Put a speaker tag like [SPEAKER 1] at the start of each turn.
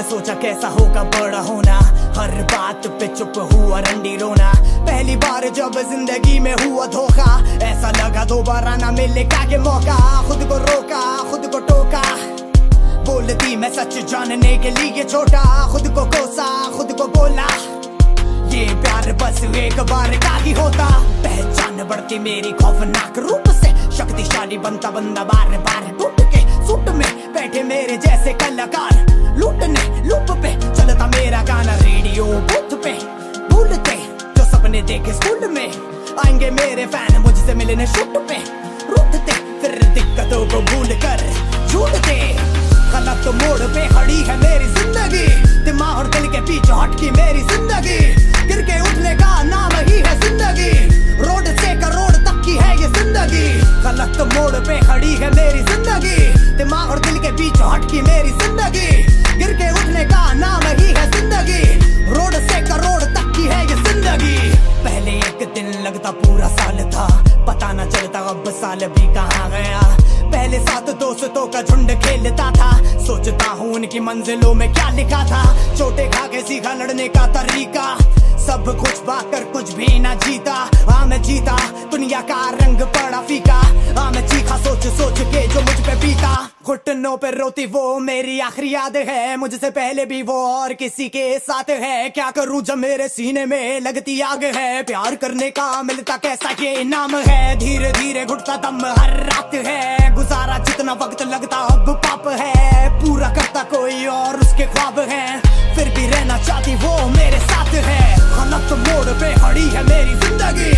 [SPEAKER 1] से सोचा कैसा होगा बड़ा होना, हर बात पे चुप हुआ रंडी रोना। पहली बार जब जिंदगी में हुआ धोखा, ऐसा लगा दोबारा ना मिलेगा ये मौका। खुद को रोका, खुद को टोका, बोलती मैं सच जानने के लिए छोटा। खुद को कोसा, खुद को बोला, ये प्यार बस एक बार का ही होता। पहचान बढ़ती मेरी खौफनाक रूप से, शक्तिशाली बनता बंदा बार बार टूट के। सूट में बैठे मेरे जैसे कलाकार, लूटने लूप पे चलता मेरा गाना। रेडियो बूथ पे भूलते जो सपने देखे स्कूल में, आएंगे मेरे फैन मुझसे मिलने शूट पे। रूठते फिर दिक्कतों को भूल कर झूठते। गलत मोड़ पे खड़ी है मेरी जिंदगी, दिमाग और दिल के पीछे हटकी मेरी जिंदगी। गिर के उठने का नाम ही है जिंदगी, रोड से करोड़ तक की है ये जिंदगी। गलत मोड़ पे खड़ी है मेरी जिंदगी, दिमाग और दिल के पीछे हटकी मेरी जिंदगी। गिर के उठने का नाम ही है जिंदगी, रोड से करोड़ तक की है ये जिंदगी। पहले एक दिन लगता पूरा साल था, पता न चलता अब साल भी कहाँ गया। पहले साथ दोस्तों का झुंड खेलता था, सोचता हूँ उनकी मंजिलों में क्या लिखा था। चोटे खा के सीखा लड़ने का तरीका, सब कुछ पाकर कुछ भी ना जीता। हाँ मैं जीता, दुनिया का रंग पड़ा फीका। हाँ मैं चीखा सोच सोच के जो मुझ पे पीता। घुटनों पे रोती वो मेरी आखिरी याद है, मुझसे पहले भी वो और किसी के साथ है। क्या करूं जब मेरे सीने में लगती आग है, प्यार करने का मिलता कैसा ये इनाम है। धीरे धीरे घुटता दम हर रात है, गुजारा जितना वक्त लगता अब पाप है। पूरा करता कोई और उसके ख्वाब है, फिर भी रहना चाहती वो मेरे साथ है। गलत मोड़ पे खड़ी है मेरी जिंदगी,